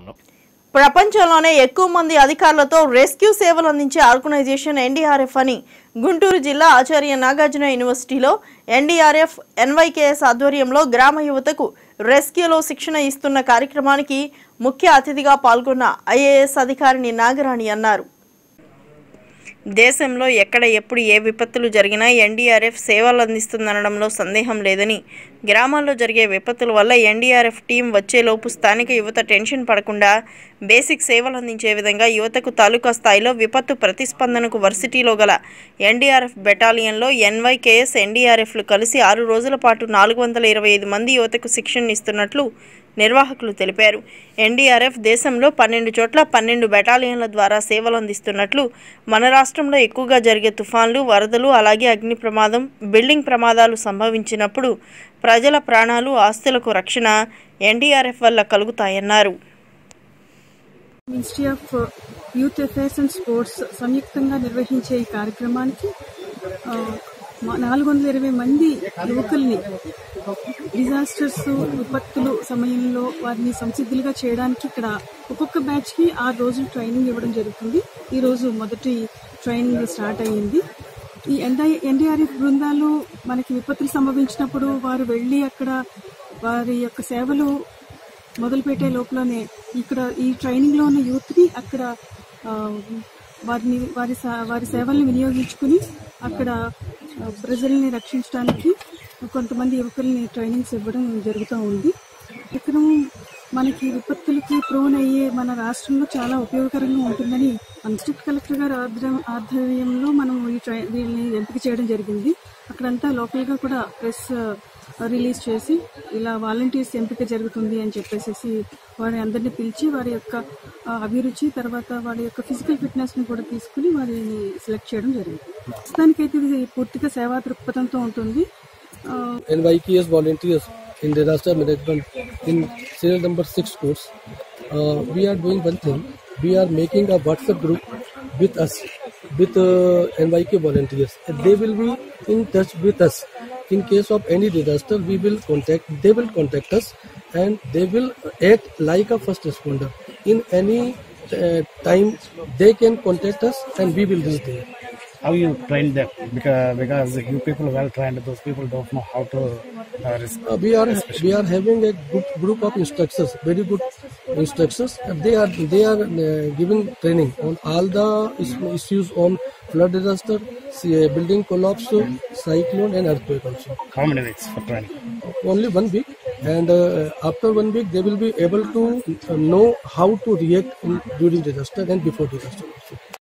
ఉన్నాం. ప్రపంచంలోనే ఎక్కువ మంది అధికారులతో రెస్క్యూ సేవలు అందించే ఆర్గనైజేషన్ ఎన్డీఆర్ఎఫ్ అని గుంటూరు జిల్లా ఆచార్య నాగార్జున యూనివర్సిటీలో ఎన్డీఆర్ఎఫ్ ఎన్వైకేఎస్ ఆధ్వర్యంలో గ్రామ యువతకు రెస్క్యూలో శిక్షణ ఇస్తున్న కార్యక్రమానికి ముఖ్య అతిథిగా పాల్గొన్న ఐఏఎస్ అధికారిని నాగరాణి అన్నారు. దేశంలో ఎక్కడ ఎప్పుడు ఏ విపత్తులు జరిగినా ఎన్డీఆర్ఎఫ్ సేవలు అందిస్తుందనడంలో సందేహం లేదని, గ్రామాల్లో జరిగే విపత్తుల వల్ల ఎన్డీఆర్ఎఫ్ టీం వచ్చేలోపు స్థానిక యువత టెన్షన్ పడకుండా బేసిక్ సేవలు అందించే విధంగా యువతకు తాలూకా స్థాయిలో విపత్తు ప్రతిస్పందనకు వర్సిటీలో గల ఎన్డీఆర్ఎఫ్ బెటాలియన్లో ఎన్వైకేఎస్ ఎన్డీఆర్ఎఫ్లు కలిసి 6 రోజుల పాటు 425 మంది యువతకు శిక్షణ ఇస్తున్నట్లు నిర్వాహకులు తెలిపారు. ఎన్డీఆర్ఎఫ్ దేశంలో 12 చోట్ల 12 బెటాలియన్ల ద్వారా సేవలు అందిస్తున్నట్లు, మన రాష్ట్రంలో ఎక్కువగా జరిగే తుఫాన్లు, వరదలు, అలాగే అగ్ని ప్రమాదం, బిల్డింగ్ ప్రమాదాలు సంభవించినప్పుడు ప్రజల ప్రాణాలు, ఆస్తులకు రక్షణ ఎన్డీఆర్ఎఫ్ వల్ల కలుగుతాయన్నారు. Ministry of youth affairs and sports సంయుక్తంగా నిర్వహించే ఈ కార్యక్రమానికి 420 మంది యువకుల్ని డిజాస్టర్స్, విపత్తులు సమయంలో వారిని సంసిద్ధులుగా చేయడానికి ఇక్కడ ఒక్కొక్క బ్యాచ్కి 6 రోజులు ట్రైనింగ్ ఇవ్వడం జరుగుతుంది. ఈరోజు మొదటి ట్రైనింగ్ స్టార్ట్ అయ్యింది. ఈ ఎన్డీఆర్ఎఫ్ బృందాలు మనకి విపత్తులు సంభవించినప్పుడు వారు వెళ్ళి అక్కడ వారి యొక్క సేవలు మొదలుపెట్టే లోపలనే ఇక్కడ ఈ ట్రైనింగ్లో ఉన్న యూత్ని అక్కడ వారి సేవల్ని వినియోగించుకుని అక్కడ ప్రజల్ని రక్షించడానికి కొంతమంది యువకుల్ని ట్రైనింగ్స్ ఇవ్వడం జరుగుతూ ఉంది. ఇక్కడ మనకి విపత్తులకి ప్రోన్ అయ్యే మన రాష్ట్రంలో చాలా ఉపయోగకరంగా ఉంటుందని మన డిస్ట్రిక్ట్ కలెక్టర్ గారు ఆధ్వర్యంలో మనం వీళ్ళని ఎంపిక చేయడం జరిగింది. అక్కడంతా లోకల్గా కూడా ప్రెస్ రిలీజ్ చేసి ఇలా వాలంటీర్స్ ఎంపిక జరుగుతుంది అని చెప్పేసి వారి అందరినీ పిలిచి వారి యొక్క అభిరుచి, తర్వాత వాళ్ళ యొక్క ఫిజికల్ ఫిట్నెస్ని కూడా తీసుకుని వారిని సెలెక్ట్ చేయడం జరిగింది. ప్రస్తుతానికైతే ఇది పూర్తిగా సేవా దృక్పథంతో ఉంటుంది. NYKS volunteers in disaster management in serial number 6 course. We are doing one thing. We are making a WhatsApp group with us, with NYK volunteers. They will be in touch with us. In case of any disaster, they will contact us, and they will act like a first responder. In any time, they can contact us, and we will reach there. How you train them? Because you people well trained, those people don't know how to we are having a good group of instructors, very good instructors. They are giving training on all the issues on flood disaster, building collapse, cyclone and earthquake also. How many weeks for training? Only 1 week, and after 1 week they will be able to know how to react during disaster and before disaster also.